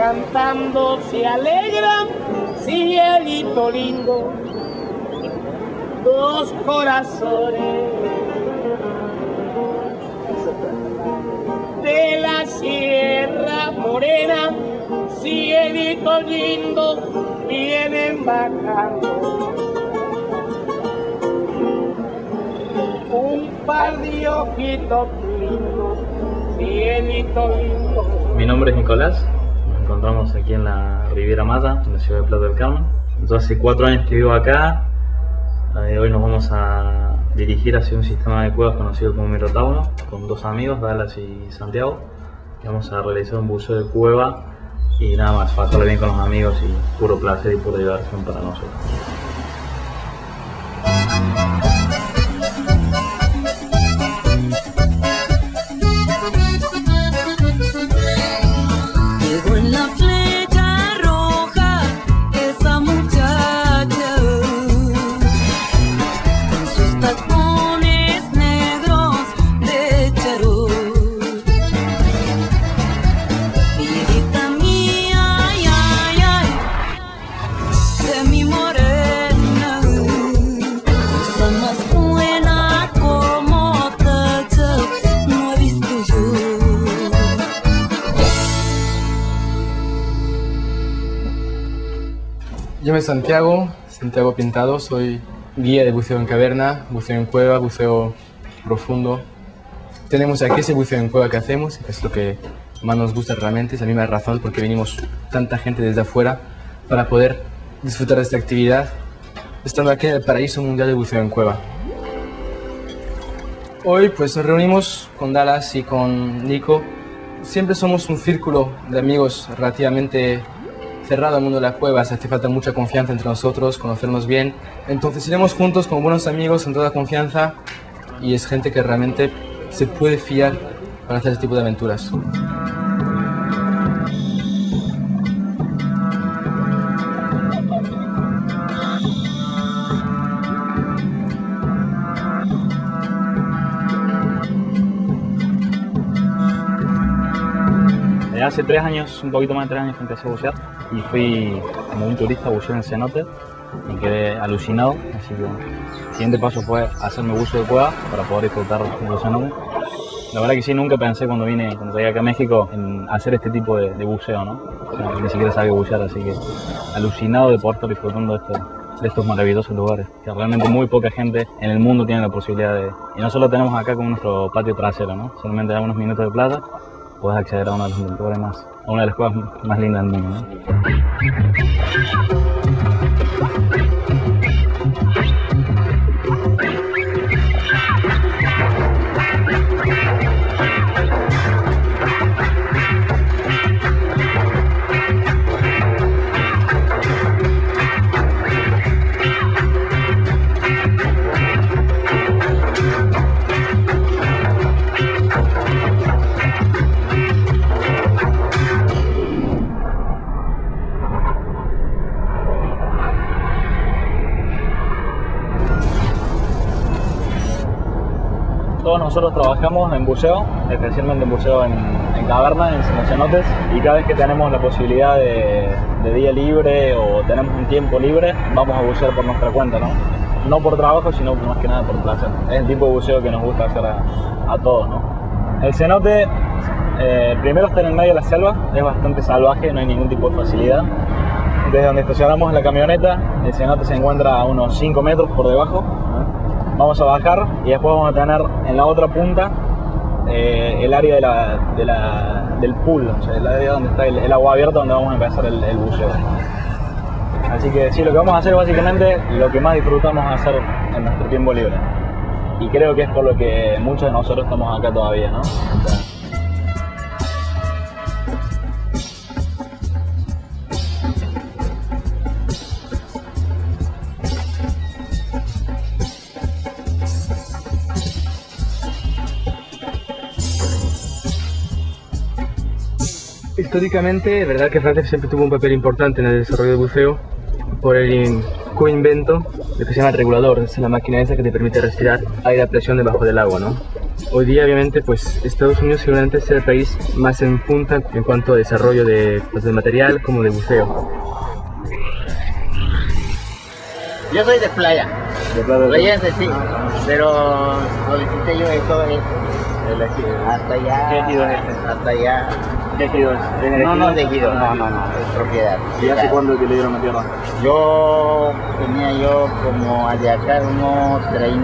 cantando se alegran, cielito lindo, dos corazones de la Sierra Morena, cielito lindo, vienen bajando un par de ojitos lindos, cielito lindo. Mi nombre es Nicolás, nos encontramos aquí en la Riviera Maya, en la ciudad de Plata del Carmen. Yo hace 4 años que vivo acá. Hoy nos vamos a dirigir hacia un sistema de cuevas conocido como Minotauro, con 2 amigos, Dallas y Santiago. Y vamos a realizar un buceo de cueva y nada más, pasarle bien con los amigos y puro placer y pura diversión para nosotros. Yo me llamo Santiago Pintado, soy guía de buceo en caverna, buceo en cueva, buceo profundo. Tenemos aquí ese buceo en cueva que hacemos, que es lo que más nos gusta realmente, es la misma razón porque venimos tanta gente desde afuera para poder disfrutar de esta actividad, estando aquí en el paraíso mundial de buceo en cueva. Hoy pues nos reunimos con Dallas y con Nico. Siempre somos un círculo de amigos relativamente cerrado al mundo de la cueva, hace falta mucha confianza entre nosotros, conocernos bien. Entonces iremos juntos como buenos amigos en toda confianza y es gente que realmente se puede fiar para hacer este tipo de aventuras. Hace 3 años, un poquito más de 3 años que empecé a bucear y fui como un turista a bucear en cenote y quedé alucinado, así que el siguiente paso fue hacerme buceo de cueva para poder disfrutar de los cenotes. La verdad que sí, nunca pensé cuando llegué acá a México en hacer este tipo de buceo, ¿no? O sea, ni siquiera sabía bucear, así que alucinado de poder estar disfrutando de estos maravillosos lugares, que realmente muy poca gente en el mundo tiene la posibilidad de... Y no solo tenemos acá como nuestro patio trasero, ¿no? Solamente a unos minutos de playa puedes acceder a una de las lugares a una de las cuevas más lindas del mundo, ¿no? Todos nosotros trabajamos en buceo, especialmente en buceo en cavernas, en cenotes, y cada vez que tenemos la posibilidad de día libre o tenemos un tiempo libre, vamos a bucear por nuestra cuenta, ¿no? No por trabajo, sino más que nada por placer. Es el tipo de buceo que nos gusta hacer a todos, ¿no? El cenote, primero está en el medio de la selva, es bastante salvaje, no hay ningún tipo de facilidad. Desde donde estacionamos la camioneta, el cenote se encuentra a unos 5 metros por debajo. Vamos a bajar y después vamos a tener en la otra punta el área del pool, o sea, el área donde está el agua abierta, donde vamos a empezar el buceo. Así que sí, lo que vamos a hacer básicamente lo que más disfrutamos hacer en nuestro tiempo libre. Y creo que es por lo que muchos de nosotros estamos acá todavía, ¿no? Históricamente, es verdad que Francia siempre tuvo un papel importante en el desarrollo del buceo por el coinvento lo que se llama el regulador. Es la máquina esa que te permite respirar aire a presión debajo del agua, ¿no? Hoy día, obviamente, pues Estados Unidos seguramente es el país más en punta en cuanto a desarrollo de, pues, de material como de buceo. Yo soy de playa, Reyense sí, pero solicité yo esto hasta allá. ¿Qué ejido es este? Hasta allá. ¿Qué ejido es? No es de ejido, no, es propiedad. ¿Y hace cuándo que le dieron la tierra? Yo tenía como de acá unos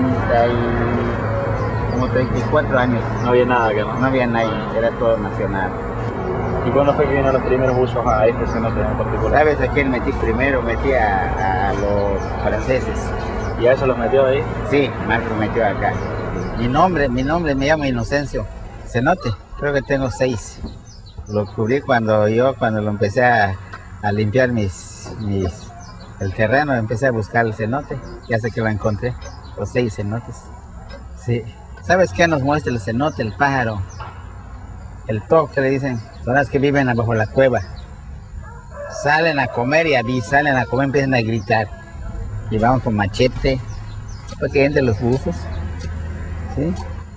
34 años. No había nada acá, ¿no? No había nadie, era todo nacional. ¿Y cuándo fue que vinieron los primeros buzos a este cenote en particular? ¿Sabes a quién metí primero? Metí a los franceses. ¿Y a eso los metió ahí? Sí, Marco metió acá. Mi nombre me llamo Inocencio Cenote, creo que tengo 6. Lo descubrí cuando lo empecé a limpiar el terreno, empecé a buscar el cenote, ya sé que lo encontré, los 6 cenotes. Sí. ¿Sabes qué nos muestra el cenote, el pájaro? El toc que le dicen, son las que viven abajo la cueva. Salen a comer empiezan a gritar. Y vamos con machete, porque entre los buzos. ¿Sí?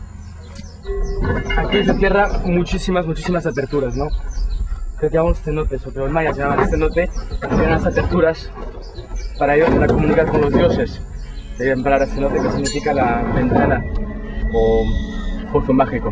Aquí se cierra muchísimas aperturas, ¿no? Que llamamos cenotes, o que los mayas llaman cenote, tienen las aperturas para ellos para comunicar con los dioses. Deben parar cenote, que significa la ventana o pozo mágico.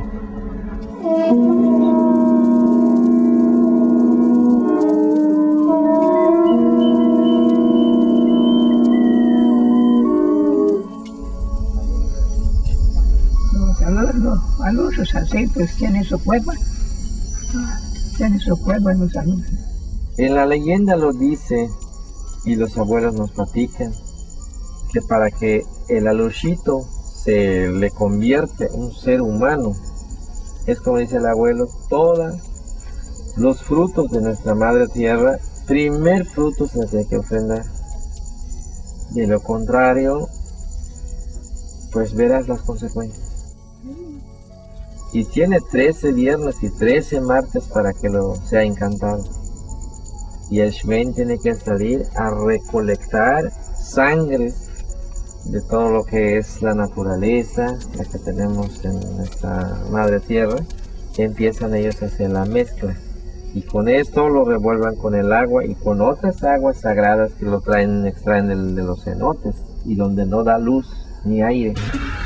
Los alusos así, pues tienen su cueva. Tienen su cueva en los alusos. En la leyenda lo dice, y los abuelos nos platican, que para que el alushito se le convierte en un ser humano, es como dice el abuelo, todos los frutos de nuestra madre tierra, primer fruto se tiene que ofrendar. De lo contrario, pues verás las consecuencias. Y tiene 13 viernes y 13 martes para que lo sea encantado. Y el Shven tiene que salir a recolectar sangres de todo lo que es la naturaleza, la que tenemos en nuestra madre tierra. Empiezan ellos a hacer la mezcla. Y con esto lo revuelvan con el agua y con otras aguas sagradas que lo extraen de los cenotes y donde no da luz ni aire.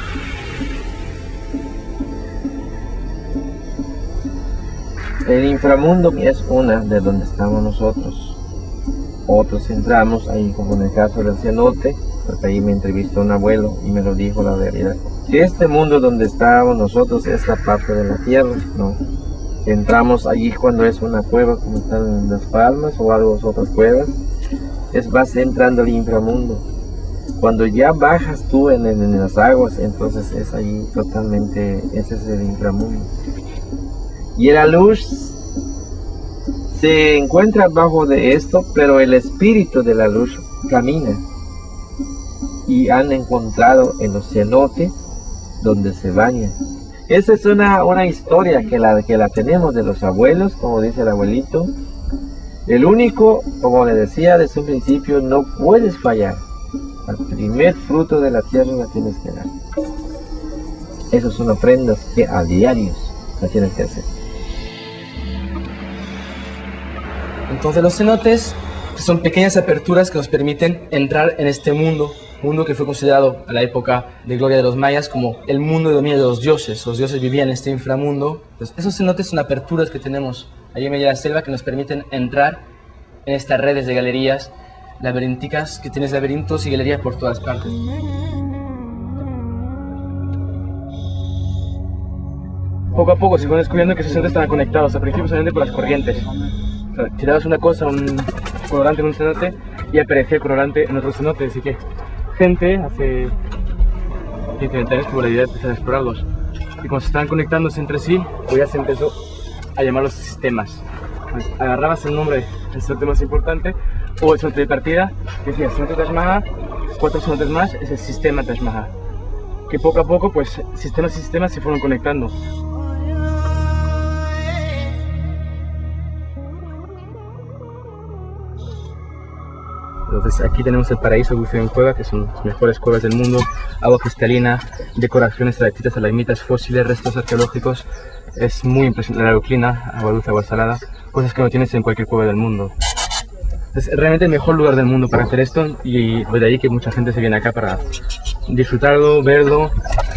El inframundo es una de donde estamos nosotros. Otros entramos ahí, como en el caso del cenote, porque ahí me entrevistó un abuelo y me lo dijo la realidad. Que este mundo donde estábamos nosotros es la parte de la tierra, ¿no? Entramos allí cuando es una cueva, como están en Las Palmas o algo otras cuevas, vas entrando al inframundo. Cuando ya bajas tú en las aguas, entonces es ahí totalmente, ese es el inframundo. Y el alush se encuentra abajo de esto, pero el espíritu del alush camina. Y han encontrado en los cenotes donde se bañan. Esa es una historia que la tenemos de los abuelos, como dice el abuelito. El único, como le decía desde un principio, no puedes fallar. Al primer fruto de la tierra la tienes que dar. Esas son ofrendas que a diario la tienes que hacer. Entonces los cenotes son pequeñas aperturas que nos permiten entrar en este mundo que fue considerado a la época de gloria de los mayas como el mundo de dominio de los dioses. Los dioses vivían en este inframundo. Entonces, esos cenotes son aperturas que tenemos allí en medio de la selva que nos permiten entrar en estas redes de galerías laberínticas que tienes laberintos y galerías por todas partes. Poco a poco se van descubriendo que esos cenotes están conectados, al principio solamente por las corrientes. O sea, tirabas una cosa, un colorante en un cenote y aparecía el colorante en otro cenote, así que gente hace 20 años tuvo la idea de empezar a explorarlos. Y cuando se estaban conectándose entre sí, pues ya se empezó a llamarlos sistemas. Entonces, agarrabas el nombre del cenote más importante o el cenote de partida, que decía cenote Taj Mahal, 4 cenotes más, es el sistema Taj Mahal. Que poco a poco, pues, sistemas y sistemas se fueron conectando. Entonces aquí tenemos el paraíso de buceo en cueva, que son las mejores cuevas del mundo, agua cristalina, decoraciones, estalactitas, estalagmitas, fósiles, restos arqueológicos. Es muy impresionante, la aluclina, agua dulce, agua salada, cosas que no tienes en cualquier cueva del mundo. Es realmente el mejor lugar del mundo para hacer esto y de ahí que mucha gente se viene acá para disfrutarlo, verlo,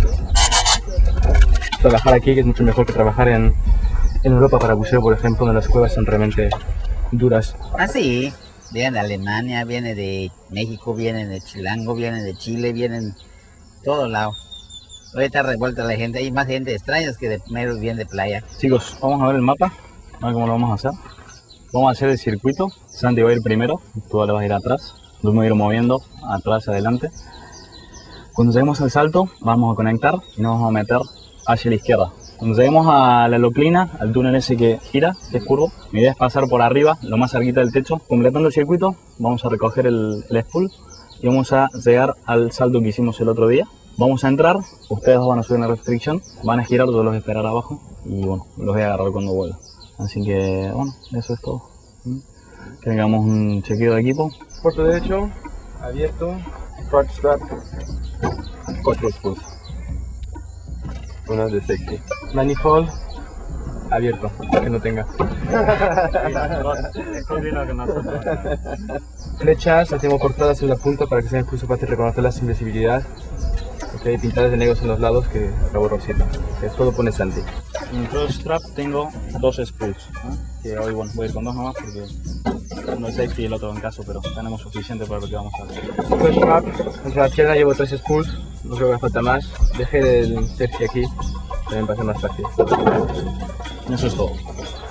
trabajar aquí, que es mucho mejor que trabajar en Europa para buceo, por ejemplo, donde las cuevas son realmente duras. Ah, sí. Vienen de Alemania, vienen de México, vienen de Chilango, vienen de Chile, vienen de todos lados. Hoy está revuelta la gente, hay más gente de extraños que de meros bien de playa. Chicos, vamos a ver el mapa, a ver cómo lo vamos a hacer. Vamos a hacer el circuito, Santi va a ir primero, tú ahora vas a ir atrás, yo me voy a ir moviendo atrás, adelante. Cuando lleguemos al salto, vamos a conectar y nos vamos a meter hacia la izquierda. Cuando lleguemos a la loclina, al túnel ese que gira, que es curvo, mi idea es pasar por arriba, lo más cerquita del techo. Completando el circuito, vamos a recoger el spool y vamos a llegar al salto que hicimos el otro día. Vamos a entrar, ustedes dos van a subir en la restricción, van a girar, yo los voy a esperar abajo y bueno, los voy a agarrar cuando vuelva. Así que bueno, eso es todo. Que hagamos un chequeo de equipo. Puerto derecho, abierto, front strap, 4 spools. Una de safety. Manifold, abierto, que no tenga. Flechas, hacemos cortadas en la punta para que sea justo fácil reconocerlas sin visibilidad. Okay, pintadas de negros en los lados que acabo rosita. Esto lo pone Santi. En el cross strap tengo 2 spools, ¿no? Que hoy bueno, voy a ir con 2 nomás porque uno es safety y el otro en caso, pero tenemos suficiente para lo que vamos a hacer. Cross strap, contra la pierna llevo 3 spools, no creo que me falta más. Dejé el safety aquí, también para ser más fácil. Eso es todo.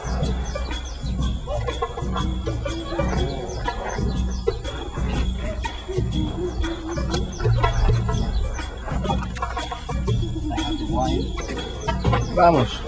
Vamos.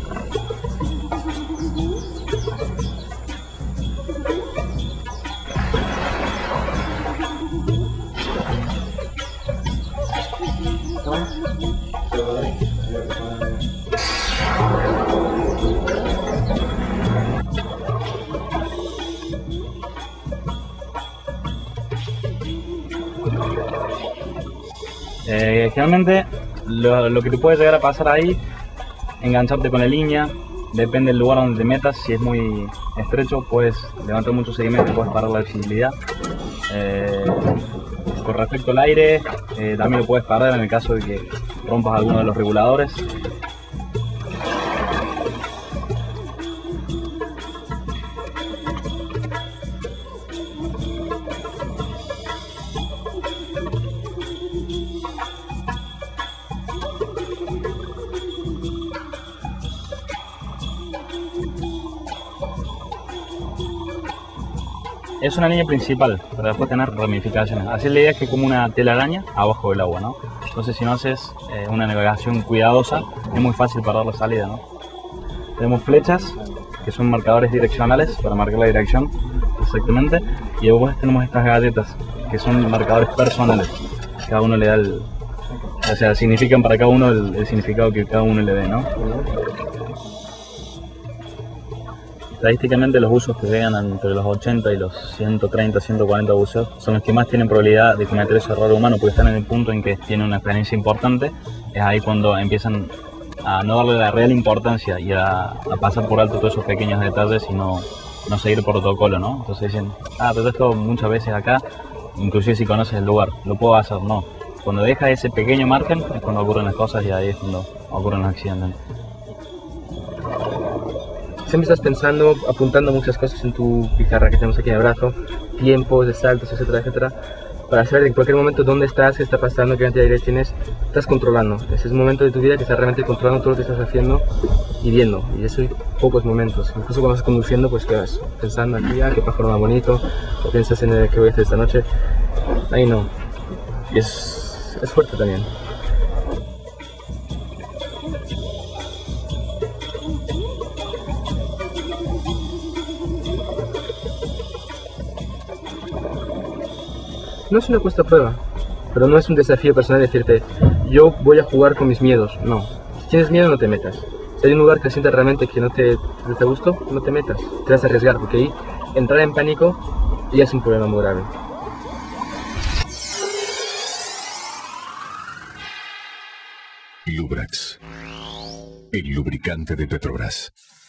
Generalmente lo que te puede llegar a pasar ahí, engancharte con la línea, depende del lugar donde te metas. Si es muy estrecho puedes levantar mucho sedimento, puedes parar la visibilidad. Con respecto al aire, también lo puedes parar en el caso de que rompas alguno de los reguladores. Es una línea principal, para después tener ramificaciones. Así la idea es que como una telaraña abajo del agua, ¿no? Entonces si no haces una navegación cuidadosa, es muy fácil parar la salida, ¿no? Tenemos flechas, que son marcadores direccionales, para marcar la dirección exactamente. Y después tenemos estas galletas, que son marcadores personales. Cada uno le da o sea, significan para cada uno el significado que cada uno le dé, ¿no? Estadísticamente los usos que llegan entre los 80 y los 130, 140 buceos son los que más tienen probabilidad de cometer ese error humano, porque están en el punto en que tienen una experiencia importante. Es ahí cuando empiezan a no darle la real importancia y a pasar por alto todos esos pequeños detalles y no seguir protocolo, ¿no? Entonces dicen, pero esto muchas veces acá, inclusive si conoces el lugar, lo puedo hacer. No, cuando deja ese pequeño margen es cuando ocurren las cosas y ahí es cuando ocurren los accidentes. Siempre estás pensando, apuntando muchas cosas en tu pizarra que tenemos aquí en el brazo, tiempos de saltos, etcétera, etcétera, para saber en cualquier momento dónde estás, qué está pasando, qué cantidad de aire tienes. Estás controlando. Ese es el momento de tu vida que estás realmente controlando todo lo que estás haciendo y viendo. Y eso hay pocos momentos. Incluso cuando estás conduciendo, pues quedas pensando aquí, qué pájaro más bonito, o piensas en qué voy a hacer esta noche. Ahí no. Y es fuerte también. No es una cuesta prueba, pero no es un desafío personal decirte, yo voy a jugar con mis miedos. No, si tienes miedo no te metas. Si hay un lugar que sientas realmente que no te gusto, no te metas. Te vas a arriesgar, porque ahí entrar en pánico ya es un problema muy grave. Lubrax, el lubricante de Petrobras.